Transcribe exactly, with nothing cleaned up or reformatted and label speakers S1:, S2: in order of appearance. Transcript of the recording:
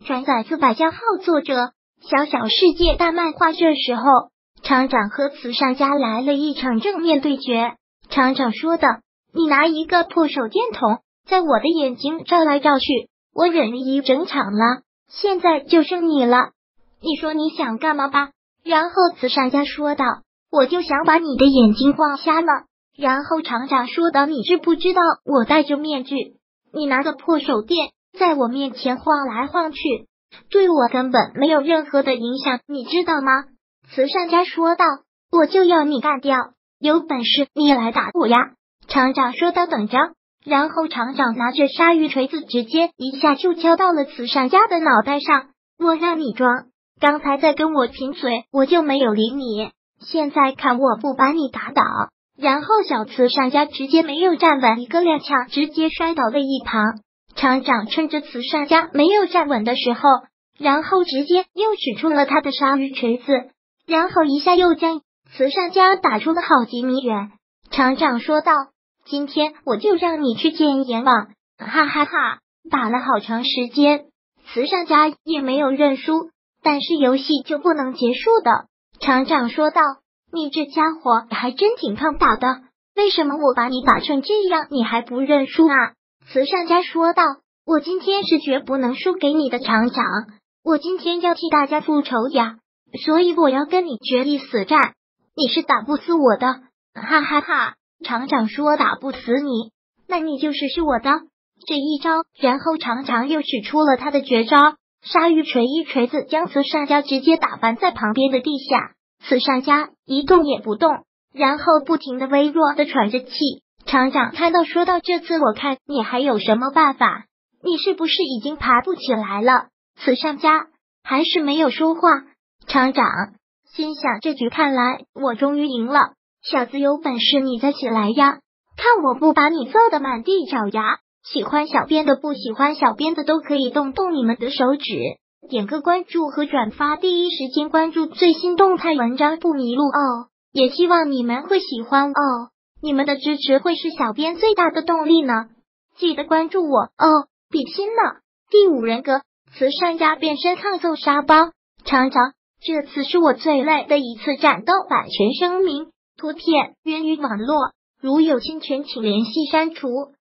S1: 转载自百家号作者小小世界大漫画。这时候，厂长和慈善家来了一场正面对决。厂长说的：“你拿一个破手电筒在我的眼睛照来照去，我忍了一整场了，现在就剩你了，你说你想干嘛吧？”然后慈善家说道：“我就想把你的眼睛晃瞎了。”然后厂长说道：“你知不知道我戴着面具？你拿个破手电在我面前晃来晃去，对我根本没有任何的影响，你知道吗？”慈善家说道：“我就要你干掉，有本事你来打我呀！”厂长说道：“等着。”然后厂长拿着鲨鱼锤子，直接一下就敲到了慈善家的脑袋上。我让你装，刚才在跟我贫嘴，我就没有理你，现在看我不把你打倒！然后小慈善家直接没有站稳，一个踉跄，直接摔倒在一旁。厂长趁着慈善家没有站稳的时候，然后直接又取出了他的鲨鱼锤子，然后一下又将慈善家打出了好几米远。厂长说道：“今天我就让你去见阎王！”哈哈哈！打了好长时间，慈善家也没有认输，但是游戏就不能结束的。厂长说道：“你这家伙还真挺抗打的，为什么我把你打成这样，你还不认输啊？”慈善家说道：“我今天是绝不能输给你的，厂长，我今天要替大家复仇呀，所以我要跟你决一死战，你是打不死我的。”哈哈哈！厂长说：“打不死你，那你就试试我的这一招。”然后厂长又使出了他的绝招，鲨鱼锤一锤子将慈善家直接打翻在旁边的地下。慈善家一动也不动，然后不停的微弱的喘着气。厂长看到说道：“这次我看你还有什么办法？你是不是已经爬不起来了？”慈善家还是没有说话。厂长心想：这局看来我终于赢了，小子有本事你再起来呀，看我不把你揍得满地找牙！喜欢小编的不喜欢小编的都可以动动你们的手指，点个关注和转发，第一时间关注最新动态，文章不迷路哦。也希望你们会喜欢哦，你们的支持会是小编最大的动力呢。记得关注我哦，比心呢。第五人格，慈善家变身抗揍沙包。厂长，这次是我最累的一次战斗，版权声明，图片源于网络，如有侵权请联系删除。